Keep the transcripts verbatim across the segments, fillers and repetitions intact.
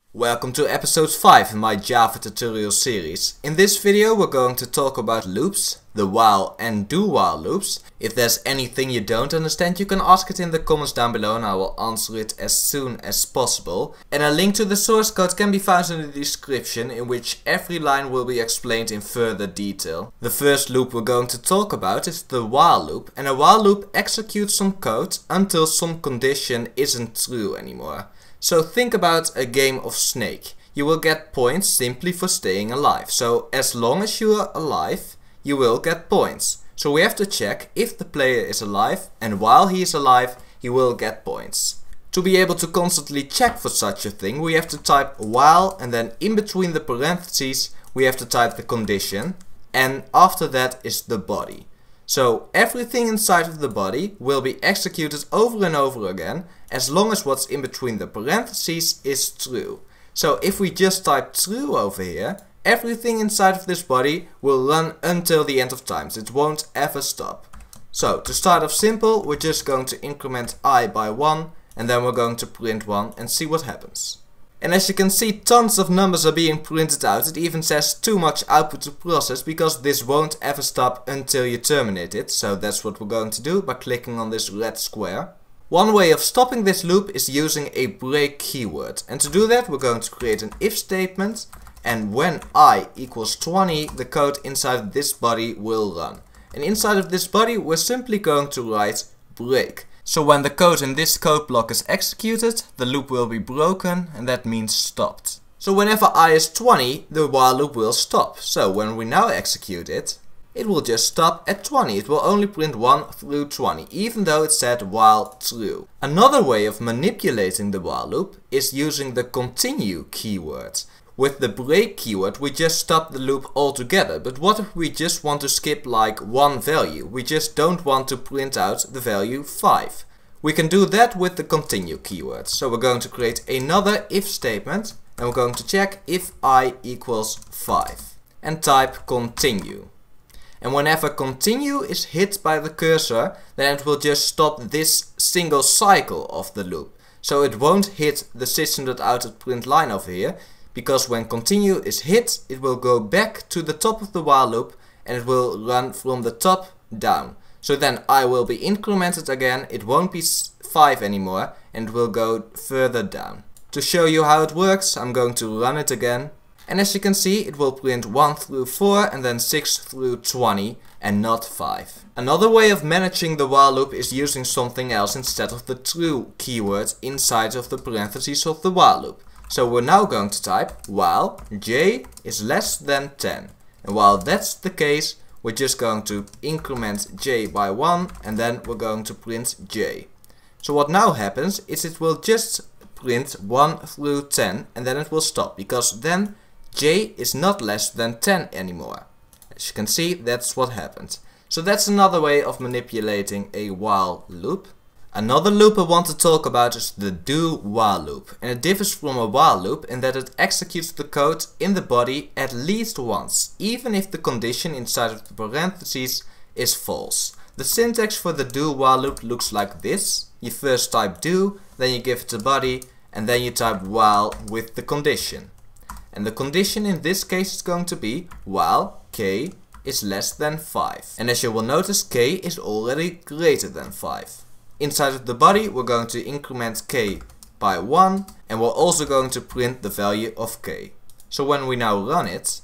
Welcome to episode five in my Java tutorial series. In this video we're going to talk about loops, the while and do while loops. If there's anything you don't understand, you can ask it in the comments down below and I will answer it as soon as possible. And a link to the source code can be found in the description, in which every line will be explained in further detail. The first loop we're going to talk about is the while loop, and a while loop executes some code until some condition isn't true anymore. So think about a game of Snake. You will get points simply for staying alive. So as long as you are alive, you will get points. So we have to check if the player is alive, and while he is alive, he will get points. To be able to constantly check for such a thing, we have to type while, and then in between the parentheses we have to type the condition, and after that is the body. So everything inside of the body will be executed over and over again as long as what's in between the parentheses is true. So if we just type true over here, everything inside of this body will run until the end of times. It won't ever stop. So to start off simple, we're just going to increment I by one, and then we're going to print one and see what happens. And as you can see, tons of numbers are being printed out. It even says too much output to process, because this won't ever stop until you terminate it. So that's what we're going to do by clicking on this red square. One way of stopping this loop is using a break keyword. And to do that, we're going to create an if statement. And when I equals twenty, the code inside this body will run. And inside of this body, we're simply going to write break. So when the code in this code block is executed, the loop will be broken, and that means stopped. So whenever I is twenty, the while loop will stop. So when we now execute it, it will just stop at twenty. It will only print one through twenty, even though it said while true. Another way of manipulating the while loop is using the continue keyword. With the break keyword we just stop the loop altogether, but what if we just want to skip like one value? We just don't want to print out the value five. We can do that with the continue keyword. So we're going to create another if statement, and we're going to check if I equals five and type continue. And whenever continue is hit by the cursor, then it will just stop this single cycle of the loop. So it won't hit the system.out.print line over here, because when continue is hit, it will go back to the top of the while loop and it will run from the top down. So then I will be incremented again, it won't be five anymore, and it will go further down. To show you how it works, I'm going to run it again. And as you can see, it will print one through four and then six through twenty and not five. Another way of managing the while loop is using something else instead of the true keyword inside of the parentheses of the while loop. So we're now going to type while j is less than ten. And while that's the case, we're just going to increment j by one, and then we're going to print j. So what now happens is it will just print one through ten, and then it will stop, because then j is not less than ten anymore. As you can see, that's what happened. So that's another way of manipulating a while loop. Another loop I want to talk about is the do while loop, and it differs from a while loop in that it executes the code in the body at least once, even if the condition inside of the parentheses is false. The syntax for the do while loop looks like this. You first type do, then you give it a body, and then you type while with the condition. And the condition in this case is going to be while k is less than five. And as you will notice, k is already greater than five. Inside of the body we're going to increment k by one, and we're also going to print the value of k. So when we now run it,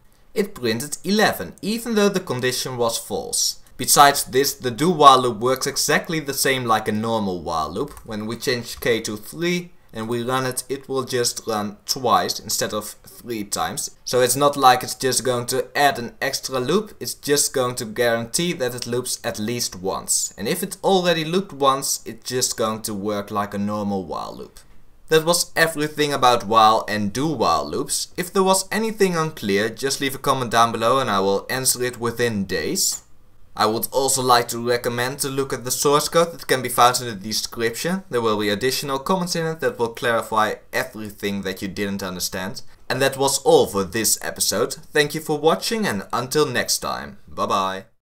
it printed eleven, even though the condition was false. Besides this, the do while loop works exactly the same like a normal while loop. When we change k to three and we run it, it will just run twice instead of three times. So it's not like it's just going to add an extra loop, it's just going to guarantee that it loops at least once. And if it already looped once, it's just going to work like a normal while loop. That was everything about while and do while loops. If there was anything unclear, just leave a comment down below and I will answer it within days. I would also like to recommend to look at the source code that can be found in the description. There will be additional comments in it that will clarify everything that you didn't understand. And that was all for this episode. Thank you for watching, and until next time. Bye bye.